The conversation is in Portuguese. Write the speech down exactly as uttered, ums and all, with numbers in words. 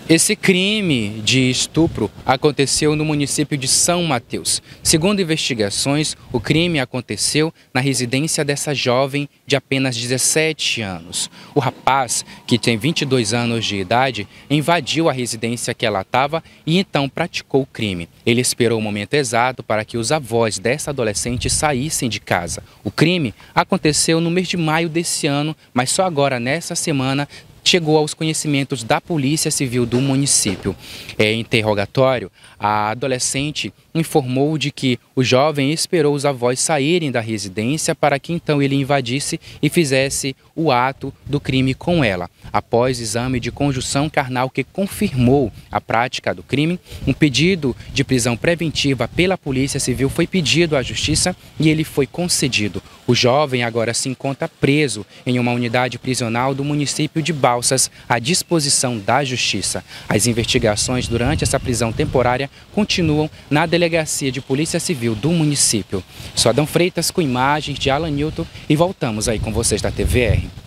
Esse crime de estupro aconteceu no município de São Mateus. Segundo investigações, o crime aconteceu na residência dessa jovem de apenas dezessete anos. O rapaz, que tem vinte e dois anos de idade, invadiu a residência que ela estava e então praticou o crime. Ele esperou o momento exato para que os avós dessa adolescente saíssem de casa. O crime aconteceu no mês de maio desse ano, mas só agora, nessa semana, chegou aos conhecimentos da Polícia Civil do município. Em interrogatório, a adolescente informou de que o jovem esperou os avós saírem da residência para que então ele invadisse e fizesse o ato do crime com ela. Após exame de conjunção carnal que confirmou a prática do crime, um pedido de prisão preventiva pela Polícia Civil foi pedido à Justiça e ele foi concedido. O jovem agora se encontra preso em uma unidade prisional do município de Balsas, à disposição da Justiça. As investigações durante essa prisão temporária continuam na Delegacia de Polícia Civil do município. Sou Adão Freitas com imagens de Alan Newton e voltamos aí com vocês da T V R.